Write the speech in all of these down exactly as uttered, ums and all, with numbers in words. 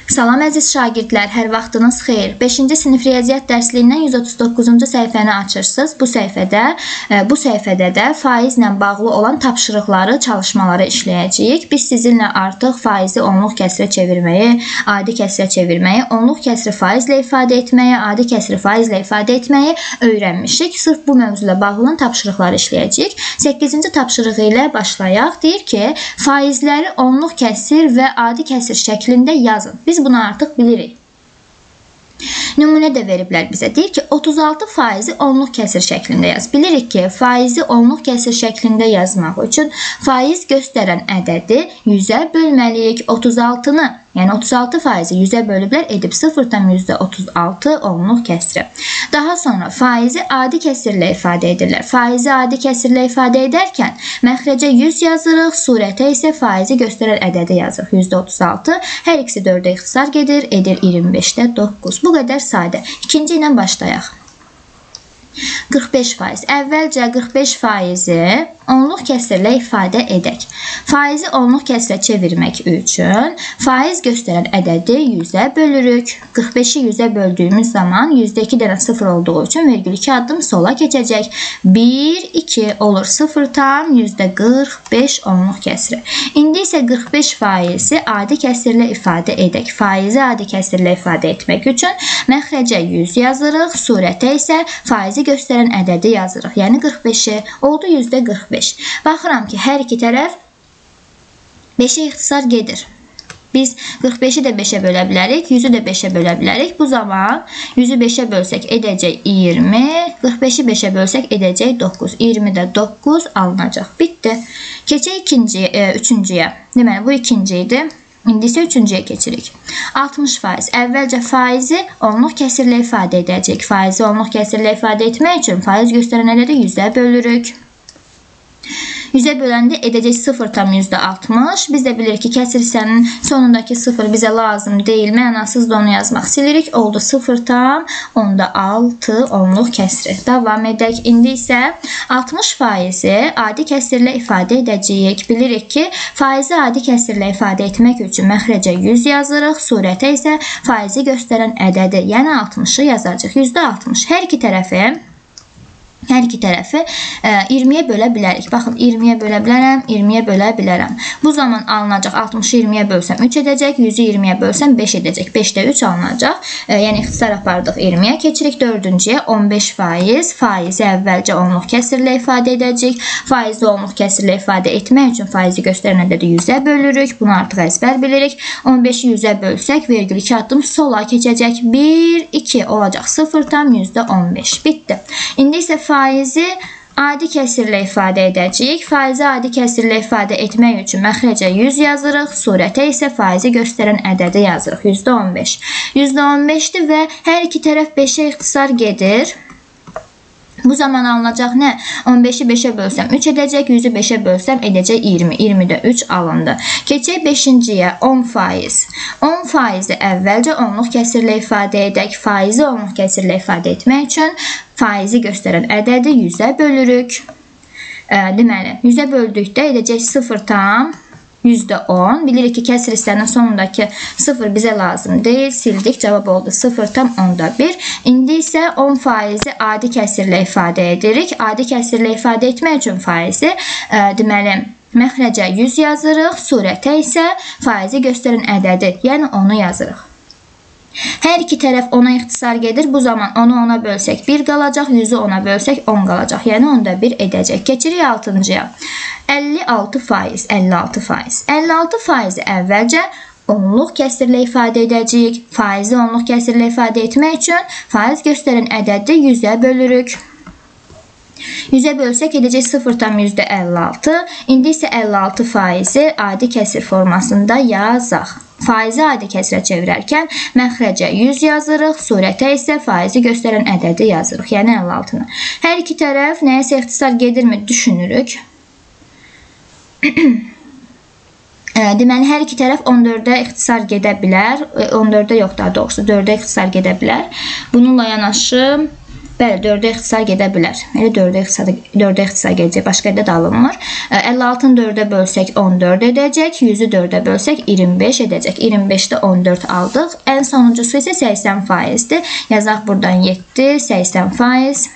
Salam əziz şagirdlər, hər vaxtınız xeyir. beşinci sinif riyaziyyat dərsliyinin yüz otuz doqquzuncu səhifəni açırsınız. Bu səhifədə bu səhifədə də faizlə bağlı olan tapşırıqları, çalışmaları işləyəcəyik. Biz sizinlə artıq faizi onluq kəsrə çevirməyi, adi kəsrə çevirməyi, onluq kəsri faizlə ifadə etməyi, adi kəsri faizlə ifadə etməyi öyrənmişik. Sırf bu mövzuyla bağlı olan tapşırıqları işləyəcəyik. səkkizinci tapşırığı ilə başlayaq. Deyir ki, faizləri onluq kəsr və adi kəsr şəklində yazın. Biz bunu artıq bilirik. Nümunə də veriblər bizə. Deyir ki, otuz altı faizi onluq kəsr şəklində yaz. Bilirik ki, faizi onluq kəsr şəklində yazmaq üçün faiz göstərən ədədi yüzə bölməliyik. otuz altını, yəni otuz altı faizi yüzə bölüblər, edib sıfır tam yüzdə otuz altı onluq kəsri. Daha sonra faizi adi kəsrlə ifadə edirlər. Faizi adi kəsrlə ifadə edərkən məxrəcə yüz yazırıq, surətə isə faizi göstərən ədədi yazırıq. yüzdə otuz altı, hər ikisi dördə ixtisar gedir, edir iyirmi beşdə doqquz. Bu qədər sadə. İkinci ilə başlayaq. qırx beş faiz. Əvvəlcə qırx beş faizi onluq kəsrlə ifadə edək. Faizi onluq kəsrə çevirmək üçün faiz göstərən ədədi yüzə bölürük. qırx beşi yüzə böldüyümüz zaman yüzdə iki dənə sıfır olduğu üçün vergül iki addım sola keçəcək. bir, iki olur sıfır tam yüzdə qırx beş onluq kəsri. İndi isə qırx beş faizi adi kəsrlə ifadə edək. Faizi adi kəsrlə ifadə etmək üçün məxrəcə yüz yazırıq, surətə isə faizi göstərən ədədi yazırıq. Yəni qırx beşi oldu yüzdə qırx beş. Baxıram ki, hər iki tərəf beşə ixtisar gedir. Biz qırx beşi də beşə bölə bilərik, yüzü də beşə bölə bilərik. Bu zaman yüzü beşə bölsək edəcək iyirmi, qırx beşi beşə bölsək edəcək doqquz. iyirmidə doqquz alınacaq. Bitdi. Keçək ikinci, e, üçüncüyə. Deməli, bu ikinci idi. İndi isə üçüncüyə keçirik. altmış faiz. Əvvəlcə faizi onluq kəsrlə ifadə edəcək. Faizi onluq kəsrlə ifadə etmək üçün faiz göstərən ədədi yüzə bölürük. yüzə böləndə edəcək sıfır tam yüzdə altmış. Biz də bilirik ki, kəsr hissənin sonundakı sıfır bizə lazım deyil. Mənasız da onu yazmaq silirik. Oldu sıfır tam onda altı onluq kəsri. Davam edək. İndi isə altmış faizi adi kəsrlə ifadə edəcəyik. Bilirik ki, faizi adi kəsrlə ifadə etmək üçün məxrəcə yüz yazırıq. Surətə isə faizi göstərən ədədi, yəni altmışı yazacaq. yüzdə altmış. Hər iki tərəfi Hər iki tərəfi iyirmiyə bölə bilərik. Baxın, iyirmiyə bölə bilərəm, iyirmiyə bölə bilərəm. Bu zaman alınacaq altmışı iyirmiyə bölsəm üç edəcək, yüzü iyirmiyə bölsəm beş edəcək. beşdə üç alınacaq. Yəni ixtisar apardıq iyirmiyə. Keçirik dördüncüyə. on beş faiz. Faizi əvvəlcə onluq kəsrlə ifadə edəcək. Faizi onluq kəsrlə ifadə etmək üçün faizi göstərən ədədi yüzə bölürük. Bunu artıq əzbər bilirik. on beşi yüzə bölsək vergül iki addım sola keçəcək. bir, iki olacaq. sıfır tam yüzdə on beş. Bitdi. İndi isə faizi adi kəsrlə ifadə edəcəyik. Faizi adi kəsrlə ifadə etmək üçün məxrəcə yüz yazırıq. Surətə isə faizi göstərən ədədi yazırıq. yüzdə on beş. yüzdə on beşdir və hər iki tərəf beşə ixtisar gedir. Bu zaman alınacaq nə? on beşi beşə bölsəm üç edəcək, yüzü beşə bölsəm edəcək iyirmi. iyirmidə üç alındı. Keçək beşinciyə. on faiz. on faizi əvvəlcə onluq kəsrlə ifadə edək. Faizi onluq kəsrlə ifadə etmək üçün faizi göstərən ədədi yüzə bölürük. E, deməli, yüzə böldükdə edəcək sıfır tam yüzdə on. Bilirik ki, kəsr hissənin sonundakı sıfır bizə lazım deyil. Sildik. Cavab oldu sıfır tam onda bir. İndi isə on faizi adi kəsrlə ifadə edirik. Adi kəsrlə ifadə etmək üçün faizi e, deməli, məxrəcə yüz yazırıq. Surətə isə faizi göstərən ədədi, yəni onu yazırıq. Hər iki tərəf ona ixtisar gedir. Bu zaman onu ona bölsək bir qalacaq, yüzü ona bölsək on qalacaq. Yəni onda bir edəcək. Keçirik altıncıya. əlli altı faiz. əlli altı faiz. əlli altı faizi əvvəlcə onluq kəsrlə ifadə edəcəyik. Faizi onluq kəsrlə ifadə etmək üçün faiz göstərən ədədi yüzə bölürük. yüzə bölsək edəcək sıfır tam yüzdə əlli altı. İndi isə əlli altı faizi adi kəsr formasında yazaq. Faizi adi kəsrə çevirərkən məxrəcə yüz yazırıq, surətə isə faizi göstərən ədədi yazırıq, yəni əlli altını. Hər iki tərəf nəyəsə ixtisar gedirmi düşünürük. Deməli, hər iki tərəf on dördə ixtisar gedə bilər. on dördə yox, daha doğrusu dördə ixtisar gedə bilər. Bununla yanaşı Bəli, dördə ixtisar gedə bilər. Elə dördə ixtisar, dördə ixtisar gedəcək, başqa yerdə də alınmır. əlli altını dördə bölsək on dörd edəcək, yüzü dördə bölsək iyirmi beş edəcək. iyirmi beşdə on dörd aldıq. Ən sonuncusu isə səksən faizdir. Yazaq buradan yeddi, səksən faiz.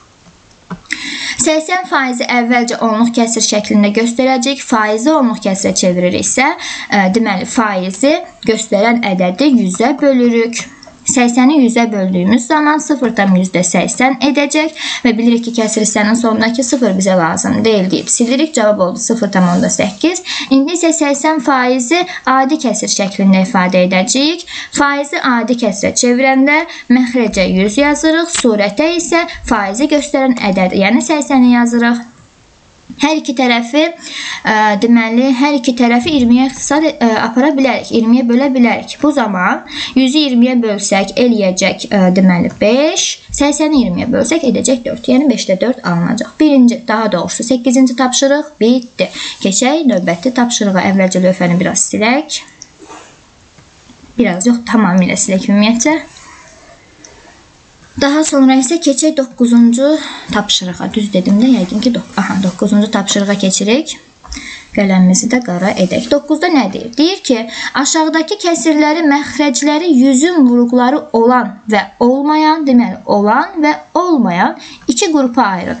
səksən faizi əvvəlcə onluq kəsir şəklində göstərəcək. Faizi onluq kəsirə çeviririksə, deməli faizi göstərən ədədi yüzə bölürük. səksəni yüzə böldüyümüz zaman sıfır tam yüzdə səksən edəcək və bilirik ki, kəsir hissənin sonundakı sıfır bizə lazım deyil deyib silirik. Cavab oldu sıfır tam onda səkkiz. İndi isə səksən faizi adi kəsir şəklində ifadə edəcəyik. Faizi adi kəsirə çevirəndə məxrəcə yüz yazırıq, surətə isə faizi göstərən ədəd, yəni səksəni yazırıq. Hər iki tərəfi ə, deməli hər iki tərəfi iyirmiyə ixtisar ə, apara bilərik, iyirmiyə bölə bilərik. Bu zaman yüzü iyirmiyə bölsək eləyəcək ə, deməli beş, səksəni iyirmiyə bölsək edəcək dörd. Yəni beşdə dörd alınacaq. Birinci, daha doğrusu səkkizinci tapşırıq bitdi. Keçək növbəti tapşırığa. Əvvəlcə lövhəni biraz silək. Biraz yox, tamamilə silək ümumiyyətcə. Daha sonra isə keçək doqquzuncu tapşırığa. Düz dedim də, yəqin ki, aha, doqquzuncu tapşırığa keçirik. Qələmimizi də qara edək. doqquzda nə deyir? Deyir ki, aşağıdakı kəsirləri, məxrəcləri, yüzün vuruqları olan və olmayan, deməli, olan və olmayan iki qrupa ayırın.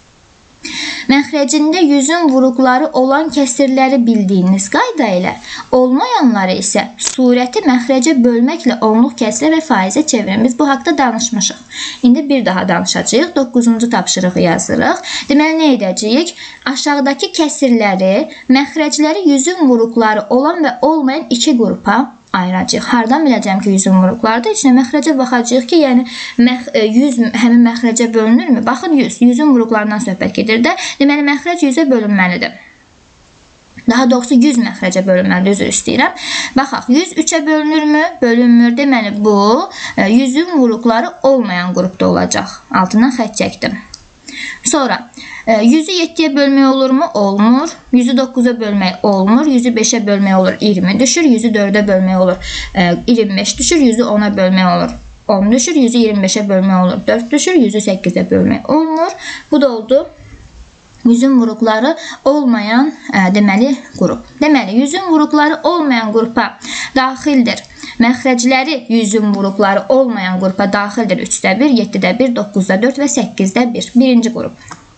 Məxrəcində yüzün vuruqları olan kəsirləri bildiyiniz qayda ilə, olmayanları isə surəti məxrəcə bölməklə onluq kəsirə və faizə çevirin. Biz bu haqda danışmışıq. İndi bir daha danışacağıq. doqquzuncu tapşırığı yazırıq. Deməli, nə edəcəyik? Aşağıdakı kəsirləri, məxrəcləri, yüzün vuruqları olan və olmayan iki qrupa ayıracağıq. Hardan biləcəm ki, yüzün vuruqlardır? İçinə məxrəcə baxacağıq ki, yəni yüz həmin məxrəcə bölünürmü? Baxın, yüz. Yüzün vuruqlarından söhbət gedir də. Deməli, məxrəc yüzə bölünməlidir. Daha doğrusu yüz məxrəcə bölünməlidir, üzr istəyirəm. Baxaq, yüz üçə bölünürmü? Bölünmür. Deməli, bu yüzün vuruqları olmayan qrupda olacaq. Altından xətt çəkdim. Sonra yüzü yeddiyə bölmək olurmu? Olmur. yüzü doqquza bölmək olmur. yüzü beşə bölmək olur. iyirmi düşür. yüzü dördə bölmək olur. iyirmi beş düşür. yüzü ona bölmək olur. on düşür. yüzü iyirmi beşə bölmək olur. dörd düşür. yüzü səkkizə bölmək olmur. Bu da oldu yüzün vuruqları olmayan deməli qrup. Deməli, yüzün vuruqları olmayan qrupa daxildir. Məxrəcləri yüzün vuruqları olmayan qrupa daxildir. üçdə bir, yeddidə bir, doqquzda dörd və səkkizdə bir. Birinci qrup.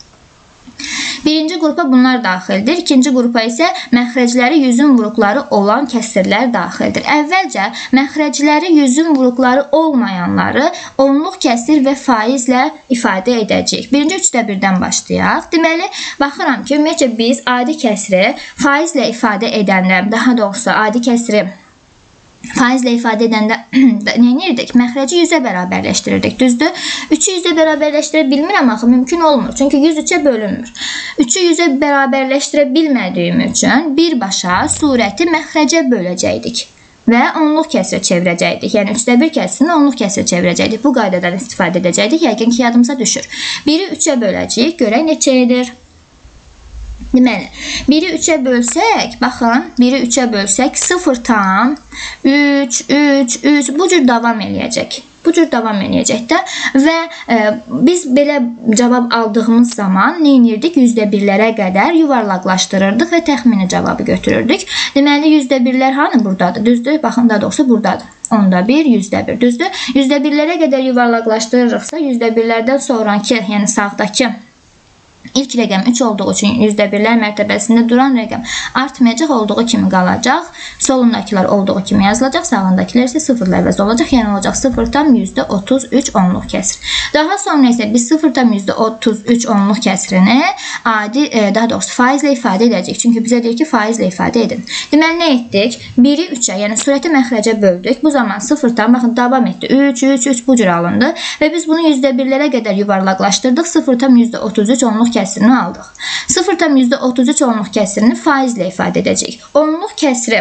Birinci qrupa bunlar daxildir. İkinci qrupa isə məxrəcləri yüzün vuruqları olan kəsirlər daxildir. Əvvəlcə məxrəcləri yüzün vuruqları olmayanları onluq kəsir və faizlə ifadə edəcəyik. Birinci üçdə birdən başlayaq. Deməli, baxıram ki, ümumiyyətcə biz adi kəsiri faizlə ifadə edəndə, daha doğrusu adi kəsiri faizlə ifadə edəndə nə edirdik? Məxrəci yüzə bərabərləşdirirdik. Düzdür? üçü yüzə bərabərləşdirə bilmirəm axı, mümkün olmur. Çünki yüz üçə bölünmür. üçü yüzə bərabərləşdirə bilmədiyim üçün birbaşa surəti məxrəcə böləcəkdik və onluq kəsirə çevirəcəkdik. Yəni üçdə bir kəsirini onluq kəsirə çevirəcəkdik. Bu qaydadan istifadə edəcəkdik. Yəqin ki, yadımıza düşür. biri üçə böləcəyik. Görək neçə edir? Deməli, biri üçə bölsək, baxın, biri üçə bölsək sıfır tam üç, üç, üç bu cür davam eləyəcək. Bu cür davam eləyəcək də və e, biz belə cavab aldığımız zaman nə edirdik? yüzdə birlərə qədər yuvarlaqlaşdırırdıq və təxmini cavabı götürürdük. Deməli, yüzdə birlər hanı buradadır? Düzdür? Baxın, daha doğrusu buradadır. onda bir, yüzdə bir. Düzdür? yüzdə birlərə qədər yuvarlaqlaşdırırıqsa, yüzdə birlərdən sonraki, yəni sağdakı İlk rəqəm üç olduğu üçün yüzdə birlər mərtəbəsində duran rəqəm artmayacaq, olduğu kimi qalacaq. Solundakılar olduğu kimi yazılacaq, sağındakılar isə sıfırla əvəz olacaq. Yəni olacaq sıfır tam yüzdə otuz üç onluq kəsir. Daha sonra isə biz sıfır tam yüzdə otuz üç onluq kəsirini adi, daha doğrusu faizlə ifadə edəcəyik. Çünki bizə deyir ki, faizlə ifadə edin. Deməli, nə etdik? biri üçə, yəni surəti məxrəcə böldük. Bu zaman sıfır tam, baxın, davam etdi. üç, üç, üç bu cür alındı. Və biz bunu yüzdə birlərə qədər yuvarlaqlaşdırdıq. sıfır tam yüzdə otuz üç onluq kəsirini aldıq. sıfır tam yüzdə otuz üç onluq kəsirini faizlə ifadə edəcəyik. Onluq kəsiri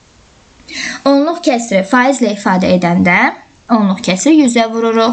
onluq kəsiri faizlə ifadə edəndə onluq kəsiri yüzə vururuq.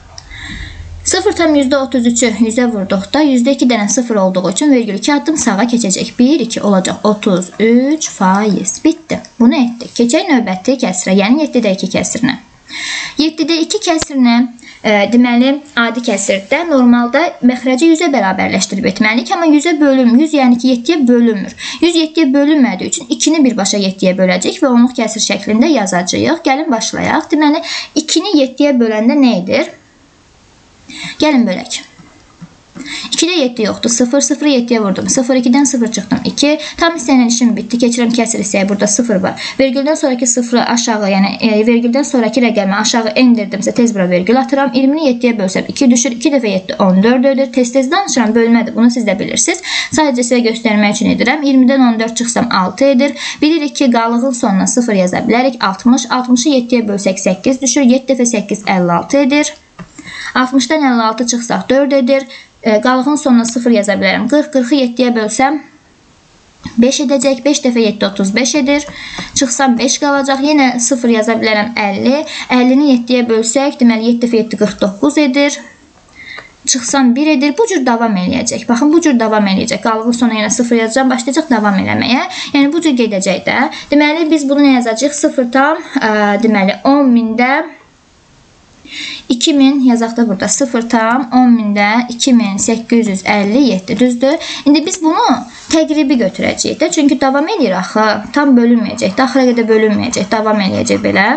sıfır tam yüzdə otuz üçü yüzə vurduqda yüzdə iki dənə sıfır olduğu üçün vergül iki addım sağa keçəcək. bir, iki olacaq otuz üç faiz. Bitdi. Bunu etdik. Keçək növbəti kəsrə, yəni yeddidə iki kəsirinə. yeddidə iki kəsirini E, deməli, adi kəsirdə normalda məxrəci yüzə bərabərləşdirib etməliyik, amma yüzə bölünmür. yüz yəni ki, yeddiyə bölünmür. yüz yeddiyə bölünmədiyi üçün ikini birbaşa yeddiyə böləcəyik və onluq kəsir şəklində yazacağıq. Gəlin başlayaq. Deməli, ikini yeddiyə böləndə nə edir? Gəlin bölək. ikidə yeddi yoxdur. sıfır, sıfırı yeddiyə vurdum. sıfır, ikidən sıfır çıxdım. iki. Tam istənilən işim bitdi. Keçirəm kəsir hissəyə. Burada sıfır var. Vergüldən sonraki sıfırı aşağı, yəni e, vergüldən sonraki rəqəmi aşağı endirdimsə tez bura vergül atıram. iyirmini yeddiyə bölsəm iki düşür. iki dəfə yeddi on dörd edir. Tez-tez danışıram, bölmədir. Bunu siz də bilirsiniz. Sadəcə sizə göstərmək üçün edirəm. iyirmidən on dörd çıxsam altı edir. Bilirik ki, qalığın sonuna sıfır yaza bilərik. altmış. altmışı yeddiyə bölsək səkkiz düşür. yeddi dəfə səkkiz əlli altı edir. altmışdan əlli altı çıxsaq dörd edir. Qalığın sonuna sıfır yaza bilərəm. qırx, qırxı yeddiyə bölsəm beş edəcək. beş dəfə yeddi otuz beş edir. Çıxsam beş qalacaq. Yenə sıfır yaza bilərəm əlli. əllini yeddiyə bölsək, deməli yeddi dəfə yeddi qırx doqquz edir. Çıxsam bir edir. Bu cür davam eləyəcək. Baxın, bu cür davam eləyəcək. Qalığın sonuna yenə sıfır yazacağım. Başlayacaq davam eləməyə. Yəni, bu cür gedəcək də. Deməli, biz bunu nə yazacağıq? sıfır tam, ə, deməli, on mində iki min yazaq da burada. sıfır tam on mində iki min səkkiz yüz əlli yeddi. Düzdür? İndi biz bunu təqribi götürəcəyik də. Çünki davam edir axı. Tam bölünməyəcək. Daxilə qədər bölünməyəcək. Davam eləyəcək belə.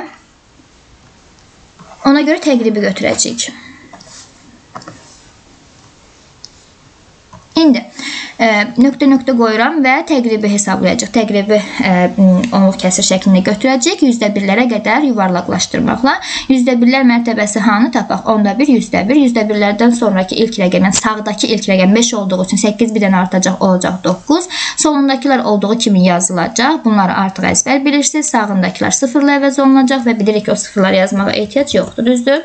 Ona görə təqribi götürəcəyik. İndi nöqtə-nöqtə qoyuram və təqribi hesablayacaq. Təqribi onluq kəsir şəklində götürəcək. yüzdə birlərə qədər yuvarlaqlaşdırmaqla. yüzdə birlər mərtəbəsi hanı tapaq? onda bir, yüzdə bir. yüzdə birlərdən sonraki ilk rəqəm, yəni sağdakı ilk rəqəm beş olduğu üçün səkkiz birdən artacaq, olacaq doqquz. Solundakılar olduğu kimi yazılacaq. Bunları artıq əzbər bilirsiniz. Sağındakılar sıfırla əvəz olunacaq və bilirik ki, o sıfırları yazmağa ehtiyac yoxdur. Düzdür?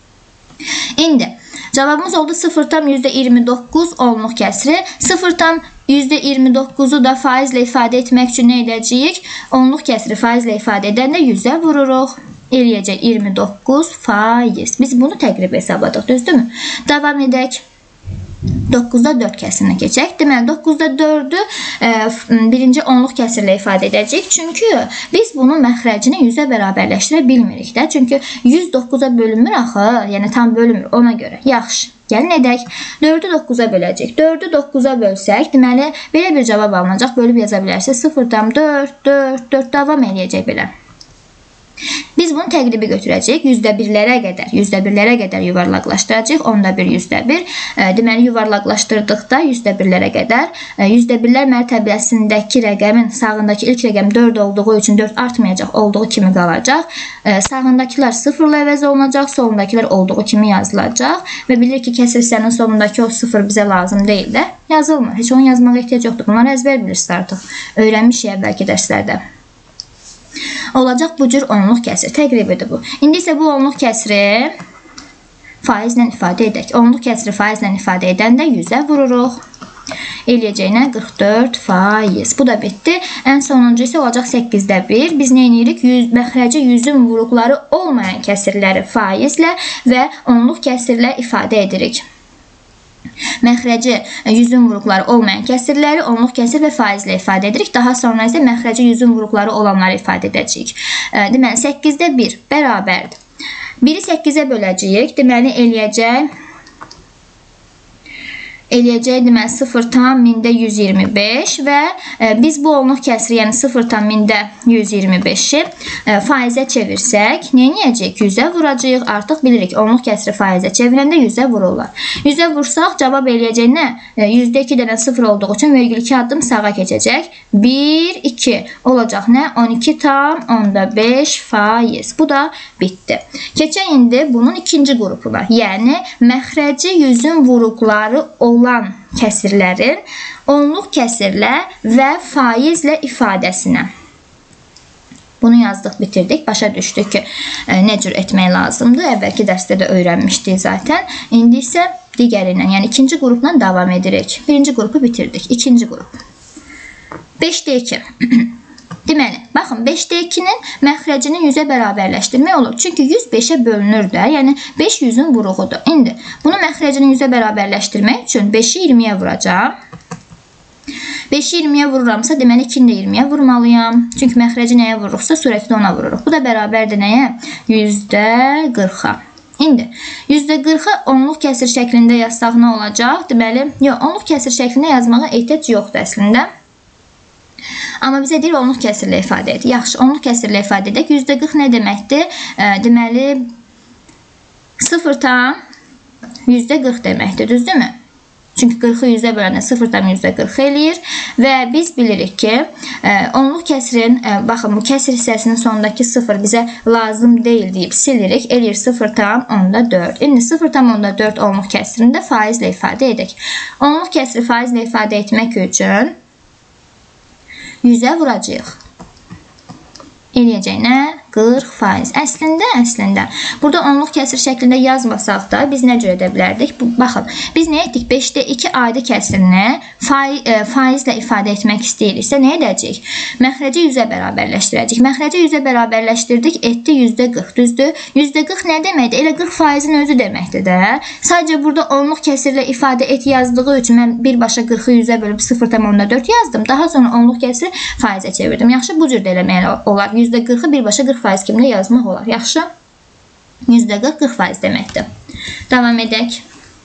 İndi cavabımız oldu sıfır tam yüzdə iyirmi doqquz onluq kəsri. sıfır tam yüzdə iyirmi doqquzu da faizlə ifadə etmək üçün nə edəcəyik? Onluq kəsri faizlə ifadə edəndə yüzə vururuq. Eləyəcək iyirmi doqquz faiz. Biz bunu təqrib hesabladıq, düzdürmü? Davam edək. doqquzda dörd kəsirinə keçək. Deməli, doqquzda dördü e, birinci onluq kəsirlə ifadə edəcəyik. Çünki biz bunun məxrəcini yüzə bərabərləşdirə bilmirik də. Çünki yüz doqquza bölünmür axı. Yəni tam bölünmür ona görə. Yaxşı. Gəlin edək. dördü doqquza böləcək. dördü doqquza bölsək, deməli, belə bir cavab alınacaq. Bölüb yaza bilərsiniz. sıfır tam dörd, dörd, dörd davam eləyəcək belə. Biz bunu təqribi götürəcəyik. yüzdə birlərə qədər, yüzdə birlərə qədər yuvarlaqlaşdıracağıq. onda bir, yüzdə bir. Deməli, yuvarlaqlaşdırdıqda yüzdə birlərə qədər. yüzdə birlər mərtəbəsindəki rəqəmin sağındakı ilk rəqəm dörd olduğu üçün dörd artmayacaq, olduğu kimi qalacaq. Sağındakılar sıfırla əvəz olunacaq, solundakılar olduğu kimi yazılacaq. Və bilir ki, kəsir hissənin sonundakı o sıfır bizə lazım deyil də. Yazılmır. Heç onu yazmağa ehtiyac yoxdur. Bunları əzbər bilirsiniz artıq. Öyrənmişik əvvəlki dərslərdə. Olacaq bu cür onluq kəsir. Təqribidir bu. İndi isə bu onluq kəsiri faizlə ifadə edək. Onluq kəsiri faizlə ifadə edəndə yüzə vururuq. Eləyəcəyinə qırx dörd faiz. Bu da bitdi. Ən sonuncu isə olacaq səkkizdə bir. Biz nə edirik? Məxrəci yüzün vuruqları olmayan kəsirləri faizlə və onluq kəsirlə ifadə edirik. Məxrəci yüzün vuruqları olmayan kəsirləri onluq kəsir və faizlə ifadə edirik. Daha sonra isə məxrəci yüzün vuruqları olanları ifadə edəcəyik. Deməli, səkkizdə bir bərabərdir. biri səkkizə böləcəyik. Deməli, eləyəcək eləyəcək deməli sıfır tam mində yüz iyirmi beş və e, biz bu onluq kəsiri, yəni sıfır tam mində yüz iyirmi beşi e, faizə çevirsək, nə edəcəyik? yüzə vuracağıq. Artıq bilirik, onluq kəsiri faizə çevirəndə yüzə vururlar. yüzə vursaq, cavab eləyəcək nə? E, yüzdə iki dənə sıfır olduğu üçün vergül iki addım sağa keçəcək. bir, iki olacaq nə? on iki tam onda beş faiz. Bu da bitdi. Keçək indi bunun ikinci qrupuna. Yəni, məxrəci yüzün vuruqları olan kəsirlərin onluq kəsirlə və faizlə ifadəsinə. Bunu yazdıq, bitirdik. Başa düşdük ki, nə cür etmək lazımdır. Əvvəlki dərsdə də öyrənmişdik zaten. İndi isə digəri ilə, yəni ikinci qrupla davam edirik. Birinci qrupu bitirdik. İkinci qrup. beşdə iki. Deməli, baxın, beşdə ikinin məxrəcini yüzə bərabərləşdirmək olur. Çünki yüz beşə bölünür də, yəni beş yüzün vuruğudur. İndi bunu məxrəcini yüzə bərabərləşdirmək üçün beşi iyirmiyə vuracağım. beşi iyirmiyə vururamsa, deməli ikini də iyirmiyə vurmalıyam. Çünki məxrəci nəyə vururuqsa, surətini ona vururuq. Bu da bərabərdir nəyə? yüzdə qırxa. İndi yüzdə qırxı onluq kəsir şəklində yazsaq nə olacaq? Deməli, yox, onluq kəsir şəklində yazmağa ehtiyac yoxdur əslində. Amma bizə deyir onluq kəsirlə ifadə edir. Yaxşı, onluq kəsirlə ifadə edək. yüzdə qırx nə deməkdir? E, deməli, sıfır tam yüzdə qırx deməkdir, düzdürmü? Çünki qırxı yüzə böləndə sıfır tam yüzdə qırx eləyir və biz bilirik ki, e, onluq kəsirin, e, baxın bu kəsir hissəsinin sonundakı sıfır bizə lazım deyil deyib silirik, eləyir sıfır tam onda dörd. İndi sıfır tam onda dörd onluq kəsirini də faizlə ifadə edək. Onluq kəsiri faizlə ifadə etmək üçün yüzə vuracağıq. Eləyəcək nə? qırx faiz. Əslində, əslində. Burada onluq kəsir şəklində yazmasaq da biz nə cür edə bilərdik? Bu, baxın, biz nə etdik? beşdə iki adi kəsirini faiz, e, faizlə ifadə etmək istəyiriksə nə edəcəyik? Məxrəci yüzə bərabərləşdirəcəyik. Məxrəci yüzə bərabərləşdirdik, etdi yüzdə qırx, düzdür? yüzdə qırx nə deməkdir? Elə qırx faizin özü deməkdir də. Sadəcə burada onluq kəsirlə ifadə et yazdığı üçün mən birbaşa qırxı yüzə bölüb sıfır tam onda dörd yazdım. Daha sonra onluq kəsiri faizə çevirdim. Yaxşı, bu cür də eləmək olar. yüzdə qırxı birbaşa qırx faiz kimi də yazmaq olar. Yaxşı. yüzdə qırx qırx faiz deməkdir. Davam edək.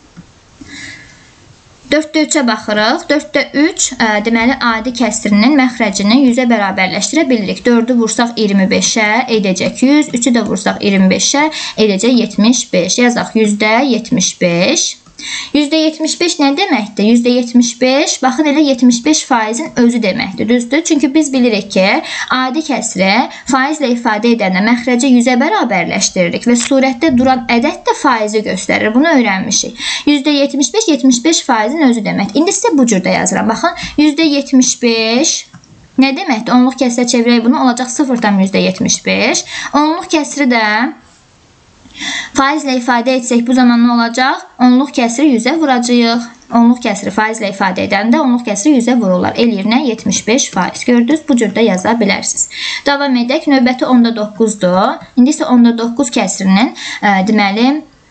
dörddə üçə baxırıq. dörddə üç ə, deməli adi kəsirinin məxrəcini yüzə bərabərləşdirə bilirik. dördü vursaq iyirmi beşə edəcək yüz. üçü də vursaq iyirmi beşə edəcək yetmiş beş. Yazaq yüzdə yetmiş beş. yüzdə yetmiş beş nə deməkdir? yüzdə yetmiş beş, baxın elə yetmiş beş faizin özü deməkdir, düzdür? Çünki biz bilirik ki, adi kəsri faizlə ifadə edəndə məxrəci yüzə bərabərləşdiririk və surətdə duran ədəd də faizi göstərir. Bunu öyrənmişik. yüzdə yetmiş beş, yetmiş beş faizin özü deməkdir. İndi sizə bu cürdə yazıram. Baxın, yüzdə yetmiş beş nə deməkdir? Onluq kəsrə çevirək bunu, olacaq sıfır tam yüzdə yetmiş beş. Onluq kəsri də faizlə ifadə etsək bu zaman nə olacaq? Onluq kəsiri yüzə vuracağıq. Onluq kəsiri faizlə ifadə edəndə onluq kəsiri yüzə vururlar. Eləyir nə? yetmiş beş faiz. Gördünüz? Bu cürdə yaza bilərsiniz. Davam edək. Növbəti onda doqquzdur. İndi isə onda doqquz kəsirinin ə, deməli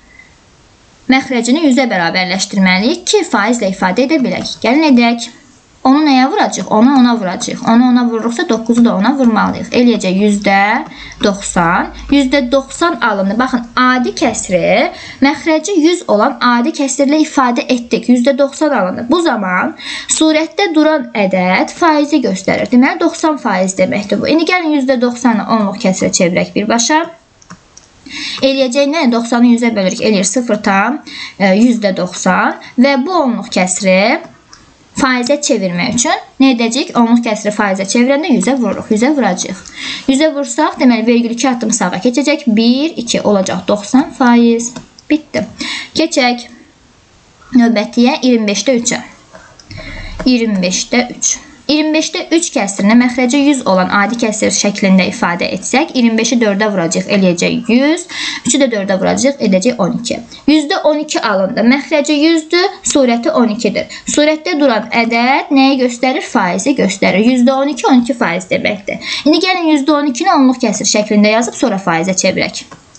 məxrəcini yüzə bərabərləşdirməliyik ki, faizlə ifadə edə bilək. Gəlin edək. Onu nəyə vuracaq? Onu ona vuracaq. Onu ona vururuqsa dokkuzu da ona vurmalıyıq. Eləyəcək yüzdə doxsan. yüzdə doxsan alındı. Baxın, adi kəsri məxrəci yüz olan adi kəsrlə ifadə etdik. yüzdə doxsan alındı. Bu zaman surətdə duran ədəd faizi göstərir. Deməli, doxsan faiz deməkdir bu. İndi gəlin yüzdə doxsanı onluq kəsrə çevirək birbaşa. Eləyəcək nə? doxsanı yüzə bölürük. Eləyir sıfır tam yüzdə doxsan və bu onluq kəsri faizə çevirmək üçün nə edəcəyik? Onluq kəsiri faizə çevirəndə yüzə vururuq. yüzə vuracağıq. yüzə vursaq, deməli, vergül iki addım sağa keçəcək. bir, iki olacaq doxsan faiz. Bitdi. Keçək. Növbətiyə iyirmi beşdə üçə. iyirmi beşdə üç. iyirmi beşdə üç kəsirini məxrəci yüz olan adi kəsir şəklində ifadə etsək, iyirmi beşi dördə vuracaq, eləyəcək yüz. üçü də dördə vuracaq, edəcək on iki. yüzdə on iki alındı. Məxrəci yüzdür, surəti on ikidir. Surətdə duran ədəd nəyi göstərir? Faizi göstərir. yüzdə on iki, on iki faiz deməkdir. İndi gəlin yüzdə on ikini onluq kəsir şəklində yazıb sonra faizə çevirək.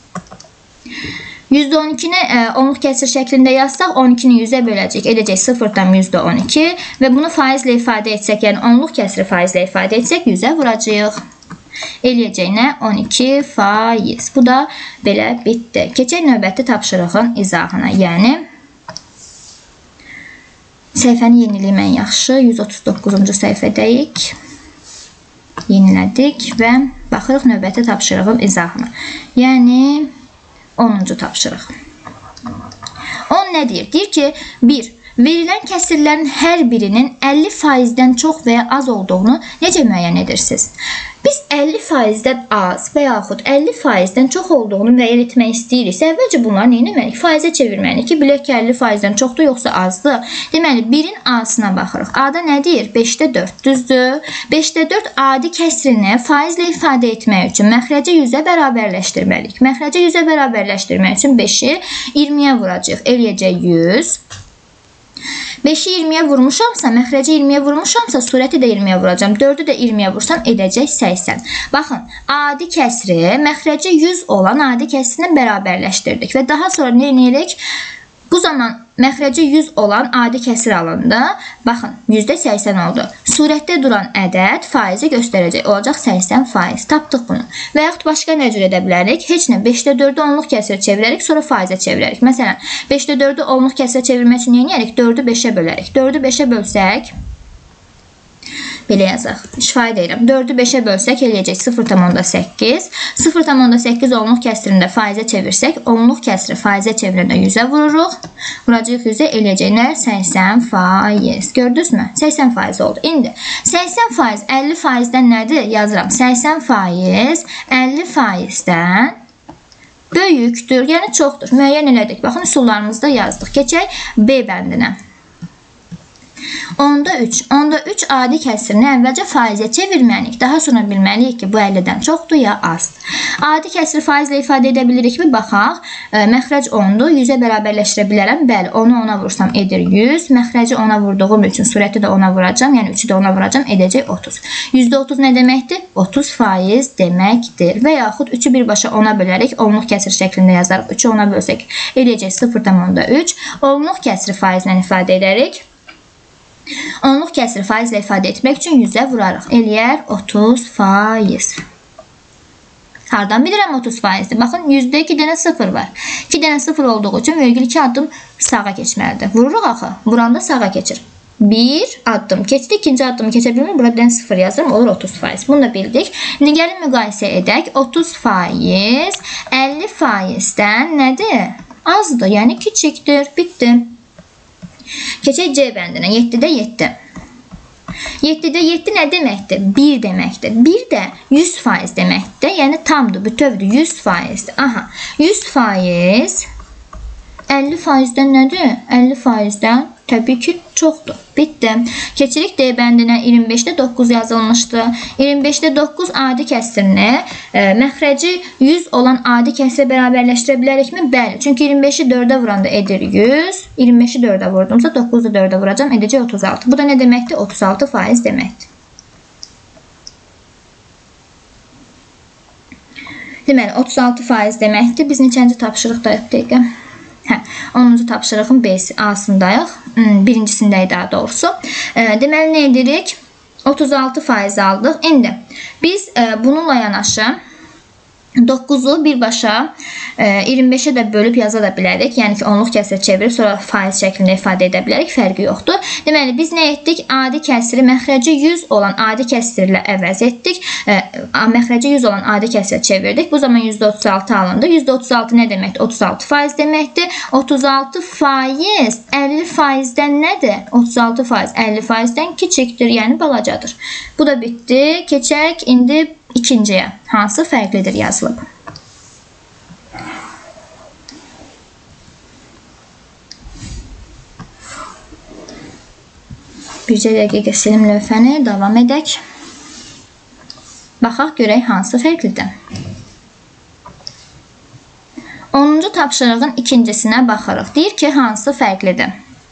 yüzdə on ikini onluq kəsir şəklində yazsaq, on ikini yüzə böləcək, edəcək sıfır tam yüzdə on iki və bunu faizlə ifadə etsək, yəni onluq kəsiri faizlə ifadə etsək, yüzə vuracağıq. Eləyəcək nə? on iki faiz. Bu da belə bitdi. Keçək növbəti tapşırığın izahına, yəni səhifəni yeniləyəm yaxşı. yüz otuz doqquzuncu səhifədəyik. Yenilədik və baxırıq növbəti tapşırığın izahına. Yəni onuncu tapşırıq. on nə deyir? Deyir ki, bir. Verilən kəsirlərin hər birinin əlli faizdən çox və ya az olduğunu necə müəyyən edirsiniz? Biz əlli faizdən az və yaxud əlli faizdən çox olduğunu müəyyən etmək istəyiriksə, əvvəlcə bunları nə etməliyik? Faizə çevirməliyik ki, bilək ki, əlli faizdən çoxdur, yoxsa azdır. Deməli, birin A-sına baxırıq. A-da nə deyir? beşdə dörd, düzdür? beşdə dörd adi kəsrini faizlə ifadə etmək üçün məxrəcə yüzə bərabərləşdirməliyik. Məxrəcə yüzə bərabərləşdirmək üçün beşi iyirmiyə vuracaq. Eləyəcək yüz. beşi iyirmiyə vurmuşamsa, məxrəci iyirmiyə vurmuşamsa, surəti də iyirmiyə vuracam. dördü də iyirmiyə vursam, edəcək səksən. Baxın, adi kəsri məxrəci yüz olan adi kəsrini bərabərləşdirdik və daha sonra nə edirik? Bu zaman məxrəci yüz olan adi kəsir alındı. Baxın, yüzdə səksən oldu. Surətdə duran ədəd faizi göstərəcək. Olacaq səksən faiz. Tapdıq bunu. Və yaxud başqa nə cür edə bilərik? Heç nə, beşdə dördü onluq kəsirə çevirərik, sonra faizə çevirərik. Məsələn, beşdə dördü onluq kəsirə çevirmək üçün nə edirik? dördü beşə bölərik. dördü beşə bölsək, belə yazaq. İşfadə edirəm. dördü beşə bölsək eləyəcək sıfır tam onda səkkiz. sıfır tam onda səkkiz onluq kəsirində faizə çevirsək, onluq kəsiri faizə çevirəndə yüzə vururuq. Vuracaq yüzə eləyəcək nə? səksən faiz. Gördünüzmü? səksən faiz oldu. İndi səksən faiz əlli faizdən nədir? Yazıram. səksən faiz əlli faizdən böyükdür. Yəni çoxdur. Müəyyən elədik. Baxın, üsullarımızda yazdıq. Keçək B bəndinə. onda üç. onda üç adi kəsirini əvvəlcə faizə çevirməliyik. Daha sonra bilməliyik ki, bu əllidən çoxdur ya azdır. Adi kəsiri faizlə ifadə edə bilirikmi? Baxaq. E, məxrəc ondur. yüzə bərabərləşdirə bilərəm. Bəli, onu ona vursam edir yüz. Məxrəci ona vurduğum üçün surəti də ona vuracam. Yəni üçü də ona vuracam. Edəcək otuz. yüzdə otuz nə deməkdir? otuz faiz deməkdir. Və yaxud üçü birbaşa ona bölərik. Onluq kəsir şəklində yazarıq. üçü ona bölsək eləyəcək sıfır tam onda üç. Onluq kəsiri faizlə ifadə edərik. Onluq kəsiri faizlə ifadə etmək üçün yüzə vurarıq. Eləyər otuz faiz. Hardan bilirəm otuz faizdir? Baxın, yüzdə iki dənə sıfır var. iki dənə sıfır olduğu üçün vergül iki addım sağa keçməlidir. Vururuq axı. Vuranda sağa keçir. bir addım keçdi. İkinci addımı keçə bilmir. Buradan sıfır yazırım. Olur otuz faiz. Bunu da bildik. İndi gəlin müqayisə edək. otuz faiz əlli faizdən nədir? Azdır. Yəni kiçikdir. Bitdi. Keçək C bəndinə. yeddidə yeddi. yeddidə yeddi nə deməkdir? bir deməkdir. bir də yüz faiz deməkdir. Yəni tamdır, bütövdür. yüz faizdir. Aha. yüz faiz əlli faizdən nədir? əlli faizdən təbii ki, çoxdur. Bitdi. Keçirik D bəndinə. iyirmi beşdə doqquz yazılmışdı. iyirmi beşdə doqquz adi kəsirini e, məxrəci yüz olan adi kəsirə bərabərləşdirə bilərikmi? Bəli. Çünki iyirmi beşi dördə vuranda edir yüz. iyirmi beşi dördə vurdumsa doqquzu dördə vuracam. Edəcək otuz altı. Bu da nə deməkdir? otuz altı faiz deməkdir. Deməli, otuz altı faiz deməkdir. Biz neçənci tapşırıqdayıq dəqiqə? Hə, onuncu tapşırığın A-sındayıq. Birincisindəyik daha doğrusu. Deməli, nə edirik? otuz altı faiz aldıq. İndi biz bununla yanaşı doqquzu birbaşa iyirmi beşə də bölüb yaza da bilərik. Yəni ki, onluq kəsirə çevirib sonra faiz şəklində ifadə edə bilərik. Fərqi yoxdur. Deməli, biz nə etdik? Adi kəsiri məxrəci yüz olan adi kəsirlə əvəz etdik. Məxrəci yüz olan adi kəsirə çevirdik. Bu zaman yüzdə otuz altı alındı. yüzdə otuz altı nə deməkdir? otuz altı faiz deməkdir. otuz altı faiz əlli faizdən nədir? otuz altı faiz əlli faizdən kiçikdir. Yəni balacadır. Bu da bitdi. Keçək indi ikinciyə. Hansı fərqlidir yazılıb? Bircə dəqiqə silim lövhəni, davam edək. Baxaq, görək hansı fərqlidir. onuncu tapşırığın ikincisinə baxırıq. Deyir ki, hansı fərqlidir?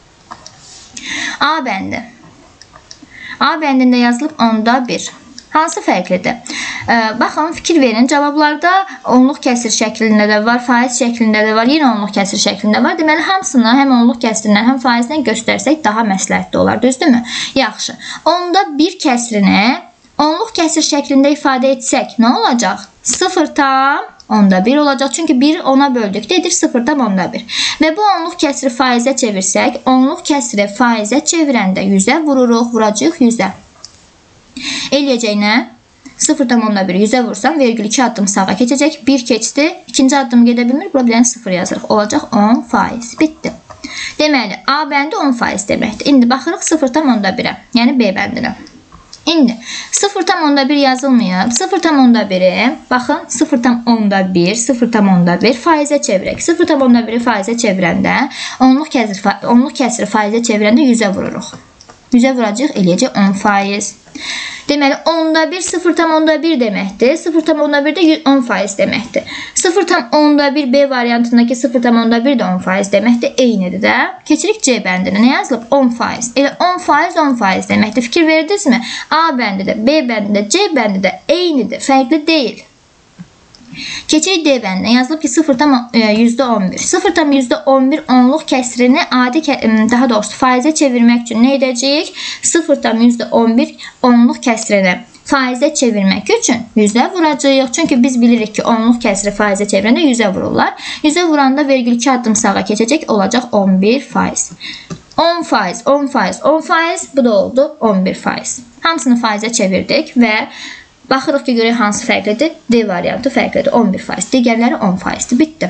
A bəndi. A bəndində yazılıb onda bir. Hansı fərqlidir? Baxın, fikir verin. Cavablarda onluq kəsir şəklində də var, faiz şəklində də var, yenə onluq kəsir şəklində var. Deməli, hamısını həm onluq kəsirindən, həm faizdən göstərsək daha məsləhətli olar, düzdürmü? Yaxşı. Onda bir kəsirini onluq kəsir şəklində ifadə etsək, nə olacaq? sıfır tam onda bir olacaq. Çünki bir ona böldükdə edir sıfır tam onda bir. Və bu onluq kəsiri faizə çevirsək, onluq kəsiri faizə çevirəndə yüzə vururuq, vuracaq yüzə. Eləyəcək nə? sıfır tam onda bir yüzə vursam, vergül iki addım sağa keçəcək. bir keçdi, ikinci addım gedə bilmir. Problemin sıfır yazırıq. Olacaq on faiz. Bitdi. Deməli, A bəndi on faiz deməkdir. İndi baxırıq sıfır tam onda birə. Yəni B bəndinə. İndi sıfır tam onda bir yazılmayıb. sıfır tam onda biri, baxın, sıfır tam onda bir, sıfır tam onda bir faizə çevirək. sıfır tam onda biri faizə çevirəndə, onluq kəsiri, onluq kəsiri faizə çevirəndə yüzə vururuq. yüzə vuracaq, eləyəcək on faiz. Deməli, onda bir sıfır tam onda bir deməkdir. sıfır tam onda bir də on faiz deməkdir. sıfır tam onda bir B variantındakı sıfır tam onda bir də on faiz deməkdir. Eynidir də. Keçirik C bəndinə. Nə yazılıb? on faiz. Elə on faiz on faiz deməkdir. Fikir verdinizmi? A bəndi də, B bəndi də, C bəndi də eynidir. Fərqli deyil. Keçirik D bəndinə. Yazılıb ki, sıfır tam yüzdə on bir. sıfır tam yüzdə on bir onluq kəsrini adi, daha doğrusu faizə çevirmək üçün nə edəcəyik? sıfır tam yüzdə on bir onluq kəsrini faizə çevirmək üçün yüzə vuracağıq. Çünki biz bilirik ki, onluq kəsri faizə çevirəndə yüzə vururlar. yüzə vuranda vergül iki addım sağa keçəcək, olacaq on bir faiz. on faiz, on faiz, on faiz, bu da oldu on bir faiz. Hamısını faizə çevirdik və baxırıq ki, görək hansı fərqlidir? D variantı fərqlidir, on bir faiz. Digərləri on faizdir. Bitdi.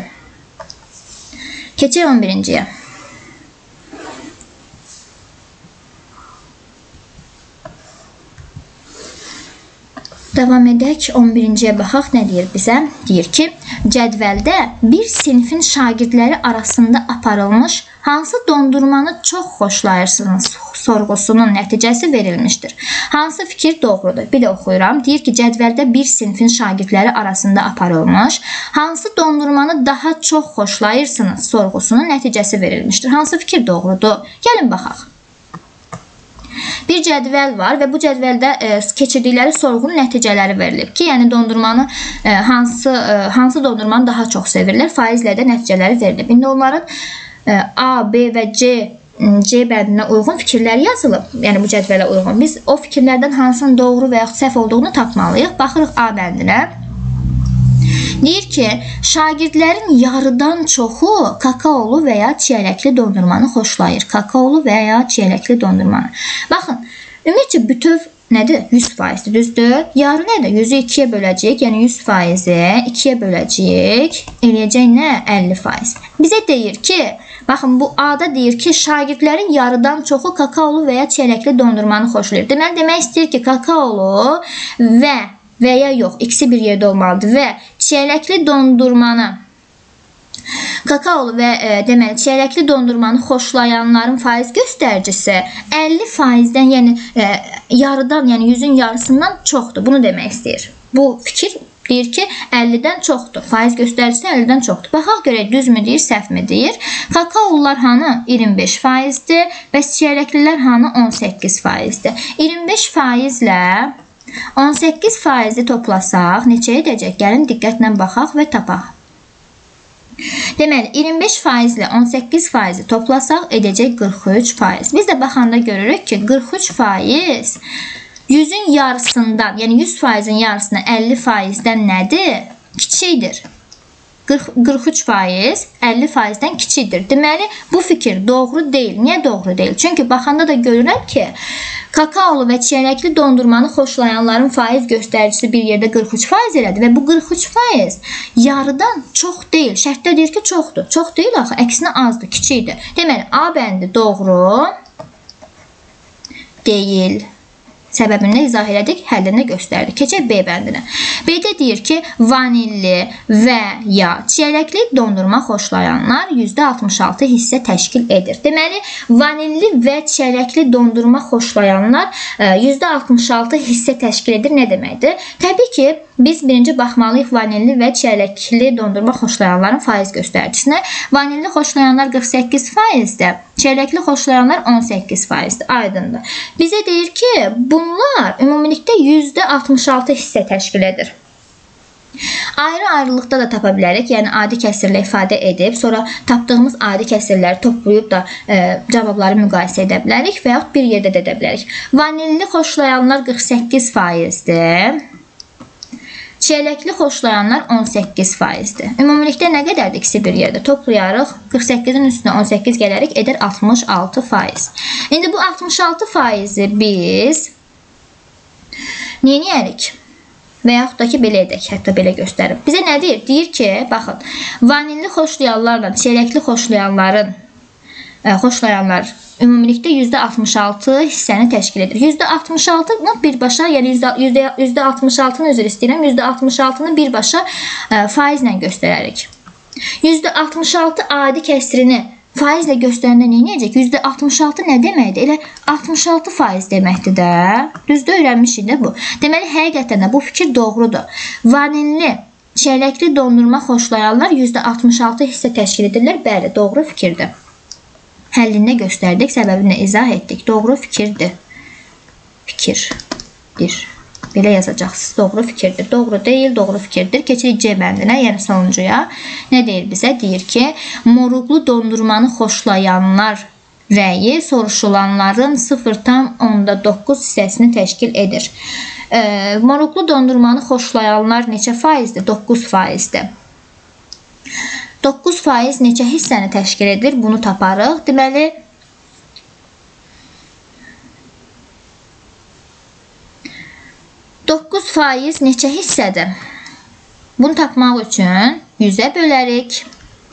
Keçək on birinciyə. Davam edək. on birinciyə baxaq. Nə deyir bizə? Deyir ki, cədvəldə bir sinifin şagirdləri arasında aparılmış hansı dondurmanı çox xoşlayırsınız sorğusunun nəticəsi verilmişdir. Hansı fikir doğrudur? Bir də oxuyuram. Deyir ki, cədvəldə bir sinifin şagirdləri arasında aparılmış hansı dondurmanı daha çox xoşlayırsınız sorğusunun nəticəsi verilmişdir. Hansı fikir doğrudur? Gəlin baxaq. Bir cədvəl var və bu cədvəldə e, keçirdikləri sorğunun nəticələri verilib ki, yəni dondurmanı e, hansı e, hansı dondurmanı daha çox sevirlər, faizlə də nəticələri verilib. İndi onların e, A, B və C C bəndinə uyğun fikirlər yazılıb. Yəni bu cədvələ uyğun. Biz o fikirlərdən hansının doğru və yaxud səhv olduğunu tapmalıyıq. Baxırıq A bəndinə. Deyir ki, şagirdlərin yarıdan çoxu kakaolu və ya çiyələkli dondurmanı xoşlayır. Kakaolu və ya çiyələkli dondurmanı. Baxın, ümumiyyətcə bütöv nədir? yüz faizdir, düzdür? Yarı nədir? yüzü ikiyə böləcəyik, yəni yüz faizi ikiyə böləcəyik. Eləyəcək nə? əlli faiz. Bizə deyir ki, baxın, bu A-da deyir ki, şagirdlərin yarıdan çoxu kakaolu və ya çiyələkli dondurmanı xoşlayır. Deməli, demək istəyir ki, kakaolu və və ya yox, ikisi bir yerdə olmalıdır və çiyələkli dondurmanı kakaolu və e, deməli çiyələkli dondurmanı xoşlayanların faiz göstəricisi əlli faizdən, yəni e, yarıdan, yəni yüzün yarısından çoxdur. Bunu demək istəyir. Bu fikir deyir ki, əllidən çoxdur. Faiz göstəricisi əllidən çoxdur. Baxaq görək, düzmü deyir, səhvmi deyir. Kakaolular hanı? iyirmi beş faizdir və çiyələklilər hanı? on səkkiz faizdir. iyirmi beş faizlə on səkkiz faizi toplasaq neçə edəcək? Gəlin diqqətlə baxaq və tapaq. Deməli, iyirmi beş faizlə on səkkiz faizi toplasaq edəcək qırx üç faiz. Biz də baxanda görürük ki, qırx üç faiz yüzün yarısından, yəni yüz faizin yarısına əlli faizdən nədir? Kiçikdir. qırx üç faiz əlli faizdən kiçikdir. Deməli, bu fikir doğru deyil. Niyə doğru deyil? Çünki baxanda da görürəm ki, kakaolu və çiyələkli dondurmanı xoşlayanların faiz göstəricisi bir yerdə qırx üç faiz elədi və bu qırx üç faiz yarıdan çox deyil. Şərtdə deyir ki, çoxdur. Çox deyil axı, əksinə azdır, kiçikdir. Deməli, A bəndi doğru deyil. Səbəbini izah elədik, həllini göstərdik. Keçək B bəndinə. B-də deyir ki, vanilli və ya çiyələkli dondurma xoşlayanlar yüzdə altmış altı hissə təşkil edir. Deməli, vanilli və çiyələkli dondurma xoşlayanlar yüzdə altmış altı hissə təşkil edir. Nə deməkdir? Təbii ki, biz birinci baxmalıyıq vanilli və çiyələkli dondurma xoşlayanların faiz göstəricisine. Vanilli xoşlayanlar qırx səkkiz faizdir. Çiyələkli xoşlayanlar on səkkiz faizdir. Aydındır. Bizə deyir ki, bunlar ümumilikdə yüzdə altmış altı hissə təşkil edir. Ayrı-ayrılıqda da tapa bilərik. Yəni, adi kəsirlə ifadə edib, sonra tapdığımız adi kəsirləri toplayıb da e, cavabları müqayisə edə bilərik və yaxud bir yerdə də edə bilərik. Vanilli xoşlayanlar qırx səkkiz faizdir. Çiyələkli xoşlayanlar on səkkiz faizdir. Ümumilikdə nə qədərdir ikisi bir yerdə? Toplayarıq. qırx səkkizin üstünə on səkkiz gələrik, edir altmış altı faiz. İndi bu altmış altı faizi biz neyniyərik? Və yaxud da ki, belə edək, hətta belə göstərib. Bizə nə deyir? Deyir ki, baxın, vanilli xoşlayanlarla çiyələkli xoşlayanların e, xoşlayanlar ümumilikdə yüzdə altmış altı hissəni təşkil edir. yüzdə altmış altını birbaşa, yəni yüzdə altmış altını üzr istəyirəm, yüzdə altmış altını birbaşa e, faizlə göstərərik. yüzdə altmış altı adi kəsrini faizlə göstərəndə nə edəcək? yüzdə altmış altı nə deməkdir? Elə altmış altı faiz deməkdir də. Düzdür, öyrənmişik də bu. Deməli, həqiqətən də bu fikir doğrudur. Vanilli, çiyələkli dondurma xoşlayanlar yüzdə altmış altı hissə təşkil edirlər. Bəli, doğru fikirdir. Həllində göstərdik, səbəbini izah etdik. Doğru fikirdir. Fikirdir. Belə yazacaqsınız. Doğru fikirdir. Doğru deyil, doğru fikirdir. Keçirik C bəndinə, yəni sonuncuya. Nə deyir bizə? Deyir ki, moruqlu dondurmanı xoşlayanlar rəyi soruşulanların sıfır tam onda doqquz hissəsini təşkil edir. E, moruqlu dondurmanı xoşlayanlar neçə faizdir? doqquz faizdir. doqquz faiz neçə hissəni təşkil edir? Bunu taparıq. Deməli, doqquz faiz neçə hissədir? Bunu tapmaq üçün yüzə bölərik.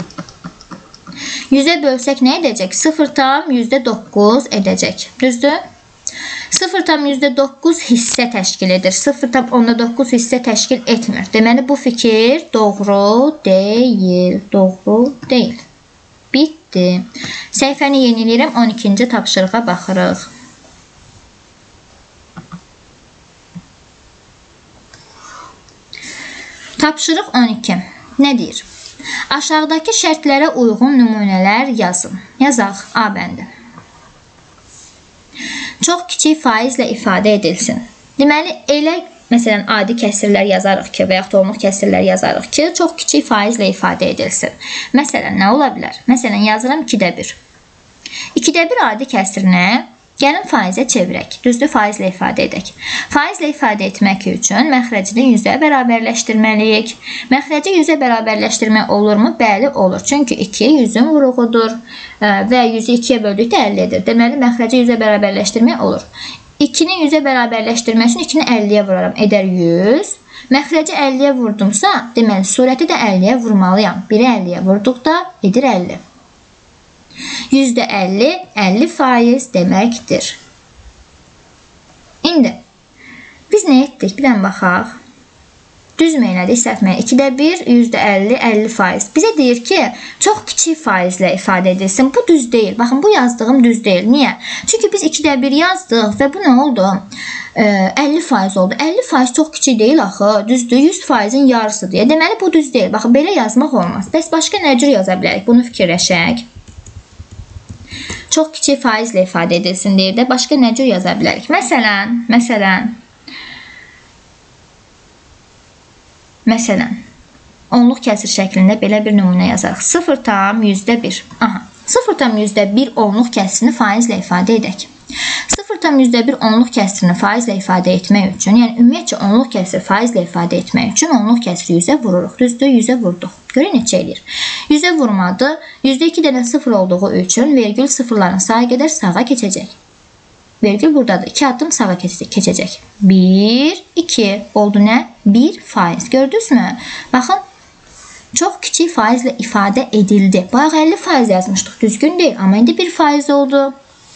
yüzə bölsək nə edəcək? sıfır tam yüzdə doqquz edəcək. Düzdür? sıfır tam yüzdə doqquz hissə təşkil edir. sıfır tam onda doqquz hissə təşkil etmir. Deməli, bu fikir doğru deyil. Doğru deyil. Bitdi. Səhifəni yeniləyirəm. on ikinci tapşırığa baxırıq. Tapşırıq on iki. Nə deyir? Aşağıdakı şərtlərə uyğun nümunələr yazın. Yazaq A bəndi. Çox kiçik faizlə ifadə edilsin. Deməli, elə məsələn adi kəsirlər yazarıq ki, və yaxud da onluq kəsirlər yazarıq ki, çox kiçik faizlə ifadə edilsin. Məsələn, nə ola bilər? Məsələn, yazıram ikidə bir. ikidə bir adi kəsirinə gəlin faizə çevirək. Düzdür, faizlə ifadə edək. Faizlə ifadə etmək üçün məxrəcini yüzə bərabərləşdirməliyik. Məxrəci yüzə bərabərləşdirmək olurmu? Bəli, olur. Çünki iki yüzün vuruğudur və yüzü ikiyə böldükdə əlli edir. Deməli, məxrəci yüzə bərabərləşdirmək olur. ikini yüzə bərabərləşdirmək üçün ikini əlliyə vuraram. Edər yüz. Məxrəci əlliyə vurdumsa, deməli, surəti də əlliyə vurmalıyam. biri əlliyə vurduqda edir əlli. yüzdə əlli, əlli faiz deməkdir. İndi biz nə etdik? Bir dən baxaq. Düzmə elədik, səhvmə. ikidə bir, yüzdə əlli, əlli faiz. Bizə deyir ki, çox kiçik faizlə ifadə edilsin. Bu düz deyil. Baxın, bu yazdığım düz deyil. Niyə? Çünki biz ikidə bir yazdıq və bu nə oldu? əlli faiz oldu. əlli faiz çox kiçik deyil axı. Düzdür, yüz faizin yarısı deyə. Deməli, bu düz deyil. Baxın, belə yazmaq olmaz. Bəs başqa nə cür yaza bilərik? Bunu fikirləşək. Çox kiçik faizlə ifadə edilsin deyir də, başqa nə cür yaza bilərik? Məsələn, məsələn, məsələn, onluq kəsir şəklində belə bir nümunə yazarıq. sıfır tam yüzdə bir. Aha, sıfır tam yüzdə bir onluq kəsirini faizlə ifadə edək. sıfır tam yüzdə bir onluq kəsirini faizlə ifadə etmək üçün, yəni ümumiyyətcə onluq kəsir faizlə ifadə etmək üçün onluq kəsiri yüzə vururuq. Düzdür, yüzə vurduq. Görün neçə eləyir. yüzə vurmadı. yüzdə iki dənə sıfır olduğu üçün vergül sıfırların sağa qədər sağa keçəcək. Vergül buradadır. iki addım sağa keçəcək. bir, iki oldu nə? bir faiz. Gördünüz mü? Baxın, çox kiçik faizlə ifadə edildi. Bayaq əlli faiz yazmışdıq. Düzgün deyil, amma indi bir faiz oldu.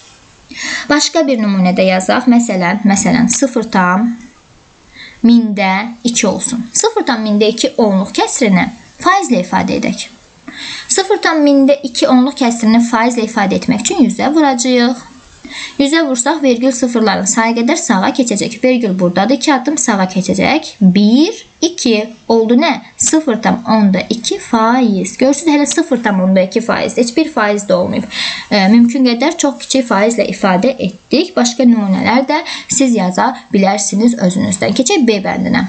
Başqa bir nümunədə yazaq. Məsələn, məsələn, sıfır tam mində iki olsun. sıfır tam mində iki onluq kəsirini faizlə ifadə edək. sıfır tam mində iki onluq kəsirini faizlə ifadə etmək üçün yüzə vuracağıq. yüzə vursaq vergül sıfırların sağa qədər sağa keçəcək. Vergül buradadır. iki addım sağa keçəcək. bir, iki oldu nə? sıfır tam onda iki faiz. Görürsünüz, hələ sıfır tam onda iki faiz. Heç bir faiz də olmayıb. E, mümkün qədər çox kiçik faizlə ifadə etdik. Başqa nümunələr də siz yaza bilərsiniz özünüzdən. Keçək B bəndinə.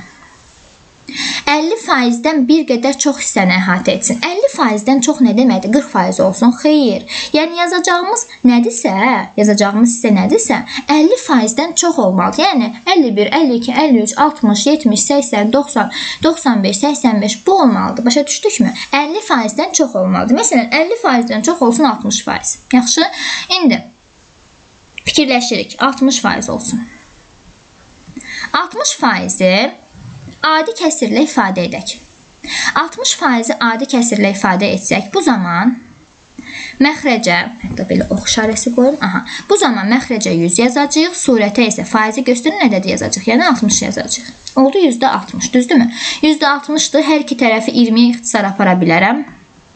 əlli faizdən bir qədər çox hissəni əhatə etsin. əlli faizdən çox nə deməkdir? qırx faiz olsun. Xeyr. Yəni yazacağımız nədirsə, yazacağımız hissə nədirsə, əlli faizdən çox olmalı. Yəni əlli bir, əlli iki, əlli üç, altmış, yetmiş, səksən, doxsan, doxsan beş, səksən beş bu olmalıdır. Başa düşdükmü? əlli faizdən çox olmalıdır. Məsələn, əlli faizdən çox olsun altmış faiz. Yaxşı? İndi fikirləşirik. altmış faiz olsun. altmış faizi adi kəsirlə ifadə edək. altmış faizi adi kəsirlə ifadə etsək, bu zaman məxrəcə, hətta belə ox işarəsi qoyum. Aha, bu zaman məxrəcə yüz yazacağıq, surətə isə faizi göstərən ədədi yazacağıq, yəni altmış yazacağıq. Oldu yüzdə altmış, düzdürmü? yüzdə altmışdır, hər iki tərəfi iyirmiyə ixtisar apara bilərəm.